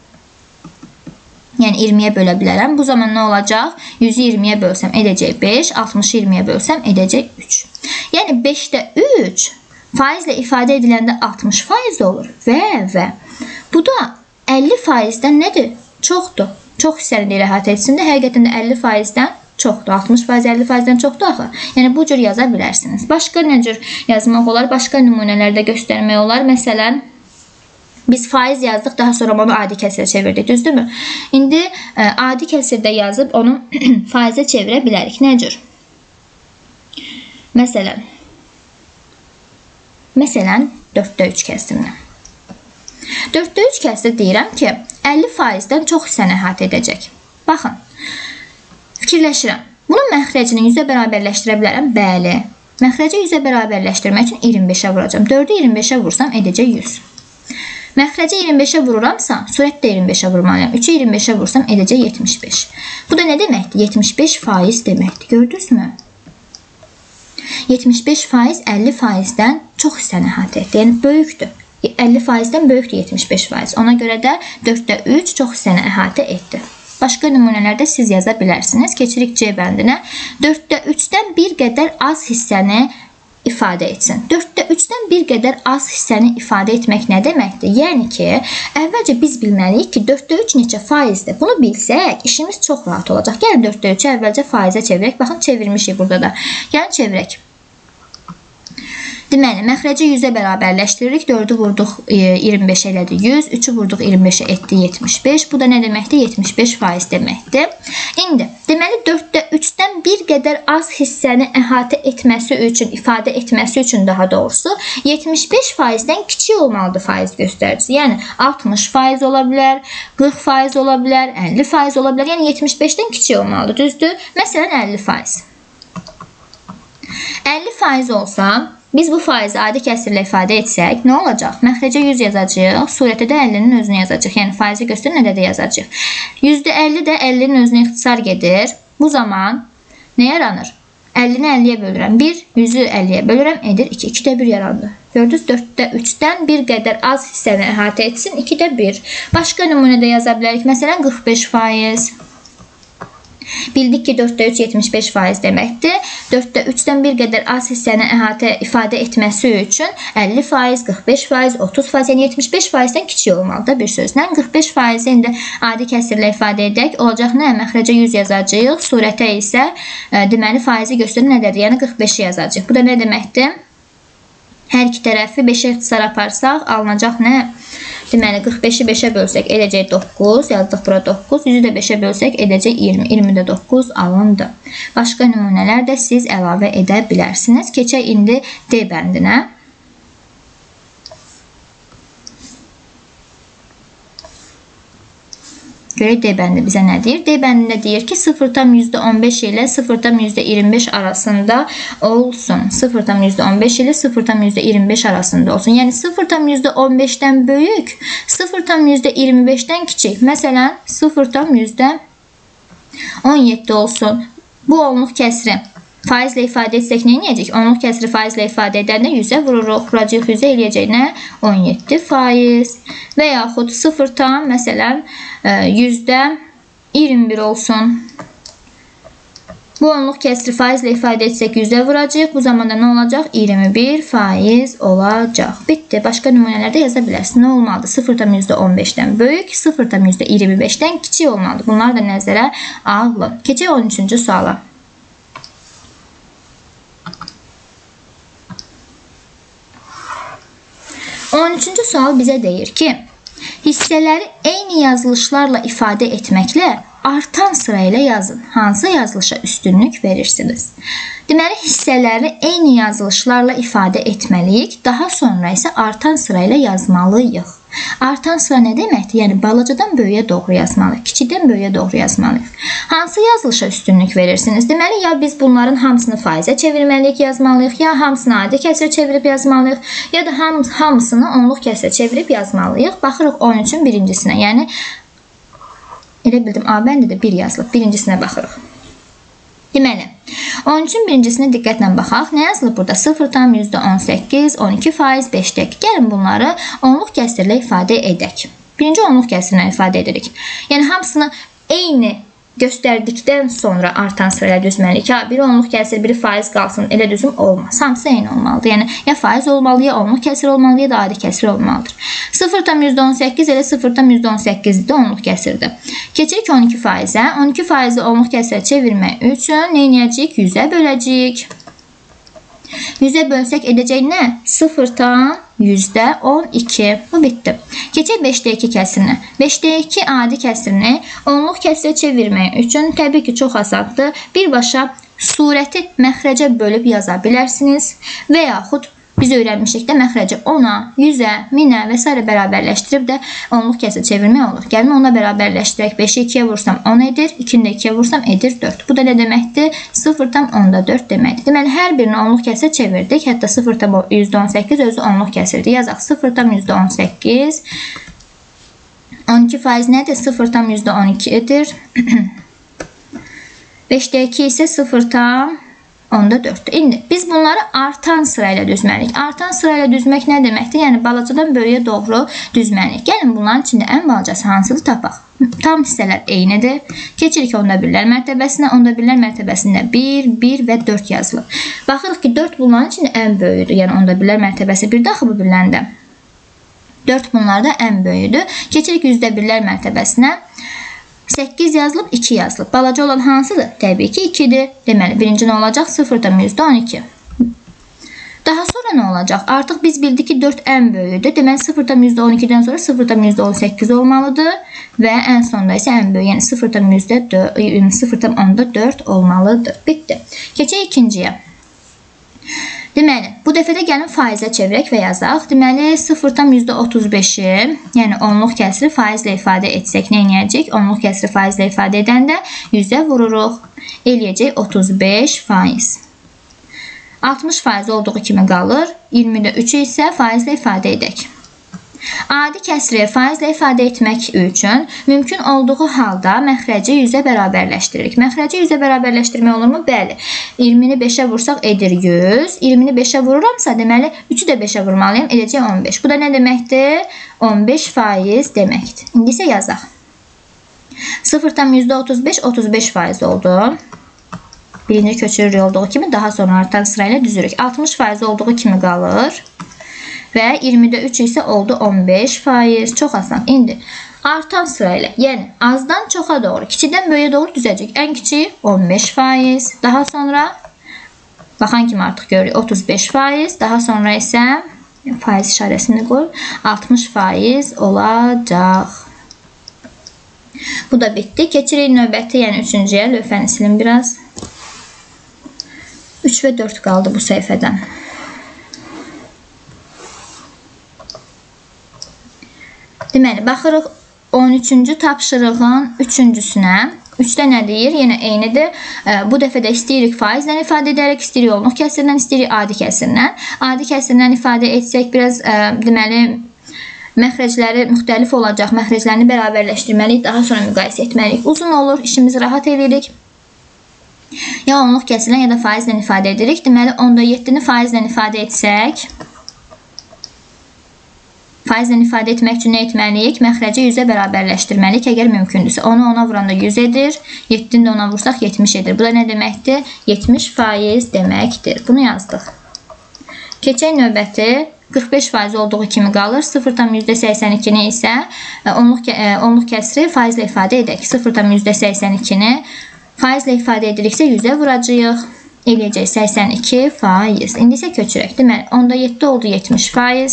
Yəni iyirmiyə bölə bilərəm. Bu zaman nə olacaq? yüzü iyirmiyə bölsəm edəcək beş, altmışı iyirmiyə bölsəm edəcək üç. Yəni beşdə üç faizlə ifadə ediləndə altmış faiz olur və və bu da əlli faizdən nədir? Çoxdur. Çox hissəni də əhatə etsin də həqiqətən də əlli faizdən çoxdur. altmış faiz əlli faizdən çoxdur axı. Yəni bu cür yaza bilərsiniz. Başqa nə cür yazmaq olar? Başqa nümunələrdə göstərmək olar. Məsələn, biz faiz yazdıq, daha sonra onu adi kəsirə çevirdik, düzdürmü? İndi ə, adi kəsirdə yazıb onu faizə çevirə bilərik. Nə cür? Məsələn, məsələn dörddə üç kəsirini. dörddə üç kəsir deyirəm ki, əlli faizdən çox hissəni əhatə edəcək. Baxın, fikirləşirəm. Bunun məxrəcini yüzə bərabərləşdirə bilərəm? Bəli. Məxrəci yüzə bərabərləşdirmək üçün iyirmi beşə vuracağım. dördü iyirmi beşə vursam edəcək yüz. Məxrəci iyirmi beşə vururamsa, surətdə iyirmi beşə vurmalıyam. üçü iyirmi beşə vursam edəcək yetmiş beş. Bu da nə deməkdir? yetmiş beş faiz deməkdir. Gördünüzmü? yetmiş beş faiz əlli faizdən çox hissəni əhatə etdi. Yəni böyükdür. əlli faizdən böyükdür yetmiş beş faiz. Ona görə də dörddə üç çox hissəni əhatə etdi. Başqa nümunələrdə siz yaza bilərsiniz. Keçirik C bəndinə. dörddə üçdən bir qədər az hissəni ifadə etsin. dörddə üçdən bir qədər az hissəni ifadə etmək nə deməkdir? Yəni ki, əvvəlcə biz bilməliyik ki, dörddə üç neçə faizdir. Bunu bilsək, işimiz çox rahat olacaq. Gəlin dörddə üçü əvvəlcə faizə çevirək. Baxın, çevirmişik burada da. Gəlin çevirək. Deməli, məxrəci yüzə bərabərləşdiririk. dördü vurduq iyirmi beşə elədi yüz. üçü vurduq iyirmi beşə etdi yetmiş beş. Bu da nə deməkdir? yetmiş beş faiz deməkdir. İndi, deməli, dörddə üçdən bir qədər az hissəni əhatə etməsi üçün, ifadə etməsi üçün daha doğrusu, yetmiş beş faizdən kiçik olmalıdır faiz göstəricisi. Yəni, altmış faiz ola bilər, qırx faiz ola bilər, əlli faiz ola bilər. Yəni, yetmiş beşdən kiçik olmalıdır, düzdür? Məsələn, əlli faiz. əlli faiz olsa, biz bu faizi adi kəsirlə ifadə etsək, nə olacaq? Məxrəcə yüz yazacaq, surətə də əllinin özünü yazacaq. Yəni, faizi göstərin, nədə də yazacaq. yüzdə əlli də əllinin özünə ixtisar gedir. Bu zaman nə yaranır? əllini əlliyə bölürəm. bir, yüzü əlliyə bölürəm, edir iki. ikidə bir yarandı. Gördünüz, dörddə üçdən bir qədər az hissəni əhatə etsin, ikidə bir. Başqa nümunədə yaza bilərik. Məsələn, qırx beş faiz. Bildik ki, dörddə üç yetmiş beş faiz deməkdir. dörddə üçdən bir qədər az hissəni əhatə ifadə etməsi üçün əlli faiz, qırx beş faiz, otuz faiz, yəni yetmiş beş faizdən kiçik olmalıdır bir sözlə. qırx beş faizi indi adi kəsirlə ifadə edək. Olacaq nə? Məxrəcə yüz yazacağıq. Surətə isə deməli faizi göstərir nədədir? Yəni qırx beşi yazacağıq. Bu da nə deməkdir? Hər iki tərəfi beşə ixtisar aparsaq alınacaq nə? Deməli, qırx beşi beşə bölsək edəcək doqquz, yazdıq bura doqquz, yüzü də beşə bölsək edəcək iyirmi, iyirmi də doqquz alındı. Başqa nümunələr də siz əlavə edə bilərsiniz. Keçək indi D bəndinə. Görək D bəndi bizə nə deyir? D bəndində deyir ki, sıfır tam yüzdə on beş ilə sıfır tam yüzdə iyirmi beş arasında olsun. sıfır tam yüzdə on beş ilə sıfır tam yüzdə iyirmi beş arasında olsun. Yəni sıfır tam yüzdə on beşdən böyük, sıfır tam yüzdə iyirmi beşdən kiçik. Məsələn, sıfır tam yüzdə on yeddi olsun. Bu onluq kəsri faizlə ifadə etsək nə edəcək? Onluq kəsri faizlə ifadə edəndə yüzə vururuq. Vuracaq yüzə eləyəcək nə? on yeddi faiz. Və yaxud sıfır tam, məsələn, yüzdə iyirmi bir olsun. Bu onluq kəsri faizlə ifadə etsək yüzə vuracaq. Bu zamanda nə olacaq? iyirmi bir faiz olacaq. Bitdi. Başqa nümunələrdə yaza bilərsiniz. Nə olmalıdır? sıfır tam yüzdə on beşdən böyük, sıfır tam yüzdə iyirmi beşdən kiçik olmalıdır. Bunları da nəzərə alın. Keçək on üçüncü suala. on üçüncü sual bizə deyir ki, hissələri eyni yazılışlarla ifadə etməklə artan sırayla yazın. Hansı yazılışa üstünlük verirsiniz? Deməli, hissələri eyni yazılışlarla ifadə etməliyik. Daha sonra isə artan sırayla yazmalıyıq. Artan sıra nə deməkdir? Yəni, balacadan böyüyə doğru yazmalıyıq. Kiçikdən böyüyə doğru yazmalıyıq. Hansı yazılışa üstünlük verirsiniz? Deməli, ya biz bunların hamısını faizə çevirməliyik, yazmalıyıq, ya hamısını adi kəsirə çevirib yazmalıyıq, ya da ham hamısını onluq kəsirə çevirib yazmalıyıq. Baxırıq on üçün birincisinə. Yəni, elə bildim, A bəndə də bir yazılıb. Birincisinə baxırıq. Deməli, on üçün birincisinə diqqətlə baxaq. Nə yazılıb burada? sıfır tam yüzdə on səkkiz, on iki faiz, beşdək. Gəlin bunları onluq kəsirlə ifadə edək. Birinci onluq kəsirlə ifadə edirik. Yəni, hamısını eyni göstərdikdən sonra artan sırayla düzməliyik. Ha, biri onluq kəsir, biri faiz qalsın, elə düzüm olmaz. Hamısı eyni olmalıdır. Yəni, ya faiz olmalı, ya onluq kəsir olmalı, ya da adi kəsir olmalıdır. sıfır tam yüzdə on səkkiz elə sıfır tam yüzdə on səkkizdir, onluq kəsirdir. Keçirik on iki faizə. on iki faizi onluq kəsirə çevirmək üçün nə edəcəyik? yüzə böləcəyik. yüzə bölsək edəcək nə? sıfır tam yüzdə on iki. Bu bitdi. Keçək beşdə iki kəsirini. beşdə iki adi kəsirini onluq kəsirə çevirmək üçün təbii ki, çox asandır. Birbaşa surəti məxrəcə bölüb yaza bilərsiniz və yaxud biz öyrənmişik də məxrəci ona, yüzə, minə və s. bərabərləşdirib də onluq kəsirə çevirmək olur. Gəlin ona bərabərləşdirək. beşi ikiyə vursam on edir, ikini də ikiyə vursam edir dörd. Bu da nə deməkdir? sıfır tam onda dörd deməkdir. Deməli, hər birini onluq kəsirə çevirdik. Hətta sıfır tam yüzdə on səkkiz özü onluq kəsirdir. Yazaq sıfır tam yüzdə on səkkiz. on iki faiz nədir? sıfır tam yüzdə on ikidir. beşdə iki isə sıfır tam onda dörddür. İndi biz bunları artan sırayla düzməliyik. Artan sırayla düzmək nə deməkdir? Yəni balacadan böyüyə doğru düzməliyik. Gəlin bunların içində ən balacası hansıdır tapaq. Tam hissələr eynidir. Keçirik onda birlər mərtəbəsinə. Onda birlər mərtəbəsində bir, bir və dörd yazılır. Baxırıq ki, dörd bunların içində ən böyüdür. Yəni onda birlər mərtəbəsi bir daxı bu birlərində. dörd bunlarda ən böyüdür. Keçirik yüzdə birlər mərtəbəsinə. səkkiz yazılıb, iki yazılıb. Balaca olan hansıdır? Təbii ki, ikidir. Deməli, birinci nə olacaq? sıfır tam yüzdə on iki. Daha sonra nə olacaq? Artıq biz bildik ki, dörd ən böyüdür. Deməli, sıfır tam yüzdə on ikidən sonra sıfır tam yüzdə on səkkiz olmalıdır. Və ən sonda isə ən böyük, yəni sıfır tam onda dörd olmalıdır. Bitdi. Keçək ikinciyə. Deməli, bu dəfədə gəlin faizə çevirək və yazaq. Deməli, sıfır tam yüzdə otuz beşi, yəni onluq kəsiri faizlə ifadə etsək nə edəcək? Onluq kəsiri faizlə ifadə edəndə yüzə vururuq. Eləyəcək otuz beş faiz. altmış faiz olduğu kimi qalır. iyirmidə üçü isə faizlə ifadə edək. Adi kəsri faizlə ifadə etmək üçün mümkün olduğu halda məxrəci yüzə bərabərləşdiririk. Məxrəci yüzə bərabərləşdirmək olurmu? Bəli. iyirmini beşə vursaq edir yüz. iyirmini beşə vururamsa, deməli üçü də beşə vurmalıyım. Edəcək on beş. Bu da nə deməkdir? on beş faiz deməkdir. İndi isə yazaq. sıfır tam yüzdə otuz beş, otuz beş faiz oldu. Birinci köçürür olduğu kimi daha sonra artan sırayla düzürük. altmış faiz olduğu kimi qalır. Və iyirmidə üç isə oldu on beş faiz. Çox asan. İndi artan sırayla, yəni azdan çoxa doğru, kiçikdən böyüyə doğru düzəcək. Ən kiçiyi on beş faiz. Daha sonra baxan kimi artıq görürük otuz beş faiz. Daha sonra isə faiz işarəsini qoy. altmış faiz olacaq. Bu da bitdi. Keçirik növbəti, yəni üçüncüyə. Lövhəni silin biraz. üç və dörd qaldı bu səhifədən. Deməli, baxırıq on üçüncü tapşırığın üçüncüsünə. üçdə nə deyir? Yenə eynidir. Bu dəfə də istəyirik faizlə ifadə edərək, istəyirik onluq kəsirlə, istəyirik adi kəsirlə. Adi kəsirlə ifadə etsək, biraz deməli, məxrəcləri müxtəlif olacaq. Məxrəclərini bərabərləşdirməliyik, daha sonra müqayisə etməliyik. Uzun olur, işimizi rahat edirik. Ya onluq kəsirlə, ya da faizlə ifadə edirik. Deməli, onda yeddini faizlə ifadə etsək, faizlə ifadə etmək üçün nə etməliyik? Məxrəci yüzə bərabərləşdirməliyik, əgər mümkündürsə. onu ona vuranda yüz edir, yeddini də ona vursaq yetmiş edir. Bu da nə deməkdir? yetmiş faiz deməkdir. Bunu yazdıq. Keçək növbəti. qırx beş faiz olduğu kimi qalır. sıfır tam yüzdə səksən ikini isə onluq, onluq kəsri faizlə ifadə edək. sıfır tam yüzdə səksən ikini faizlə ifadə ediriksə yüzə vuracağıq. Eləyəcək səksən iki faiz. İndi isə köçürək. Deməli, onda yeddi oldu yetmiş faiz.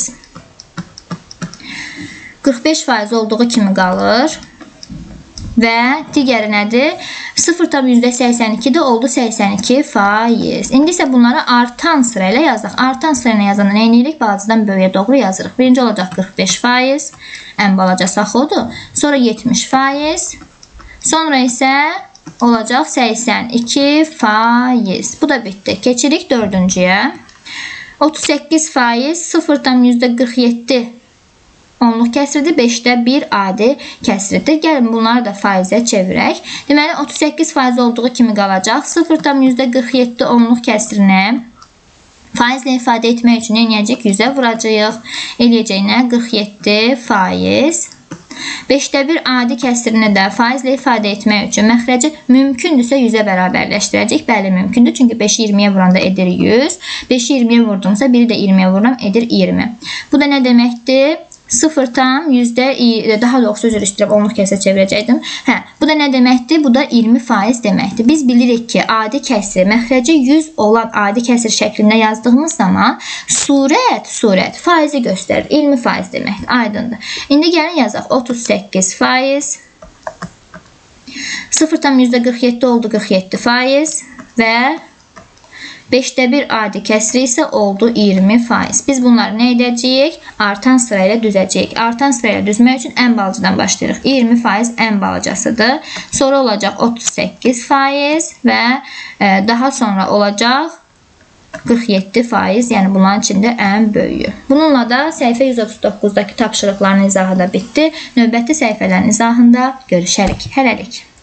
qırx beş faiz olduğu kimi qalır. Və digəri nədir? sıfır tam yüzdə səksən ikidə oldu səksən iki faiz. İndi isə bunları artan sırayla yazaq. Artan sırayla yazanda nə edirik? Balacadan böyüyə doğru yazırıq. Birinci olacaq qırx beş faiz. Ən balaca saxı odur. Sonra yetmiş faiz. Sonra isə olacaq səksən iki faiz. Bu da bitdi. Keçirik dördüncüyə. otuz səkkiz faiz sıfır tam yüzdə qırx yeddi onluq kəsirdir. beşdə bir adi kəsirdir. Gəlin bunları da faizə çevirək. Deməli, otuz səkkiz faiz olduğu kimi qalacaq. sıfır tam yüzdə qırx yeddi onluq kəsirini faizlə ifadə etmək üçün eləyəcək yüzə vuracağıq. Eləyəcək nə? qırx yeddi faiz. beşdə bir adi kəsirini də faizlə ifadə etmək üçün məxrəci mümkündürsə yüzə bərabərləşdirəcək. Bəli, mümkündür. Çünki beşi iyirmiyə vuranda edir yüz. beşi iyirmiyə vurdumsa, biri də iyirmiyə vururam, edir iyirmi. Bu da nə deməkdir? sıfır tam yüzdə daha doğrusu üzr istəyirəm, onluq kəsə çevirəcəkdim. Hə, bu da nə deməkdir? Bu da iyirmi faiz deməkdir. Biz bilirik ki, adi kəsir məxrəci yüz olan adi kəsir şəklində yazdığımız zaman surət, surət faizi göstərir. iyirmi faiz deməkdir. Aydındır. İndi gəlin yazaq. otuz səkkiz faiz. sıfır tam yüzdə qırx yeddi oldu, qırx yeddi faiz və beşdə bir adi kəsri isə oldu iyirmi faiz. Biz bunları nə edəcəyik? Artan sırayla düzəcəyik. Artan sırayla düzmək üçün ən balacadan başlayırıq. iyirmi faiz ən balacasıdır. Sonra olacaq otuz səkkiz faiz və daha sonra olacaq qırx yeddi faiz, yəni bunların içində ən böyüyü. Bununla da səhifə yüz otuz doqquz-dakı tapşırıqların izahı da bitdi. Növbəti səhifələrin izahında görüşərik. Hələlik.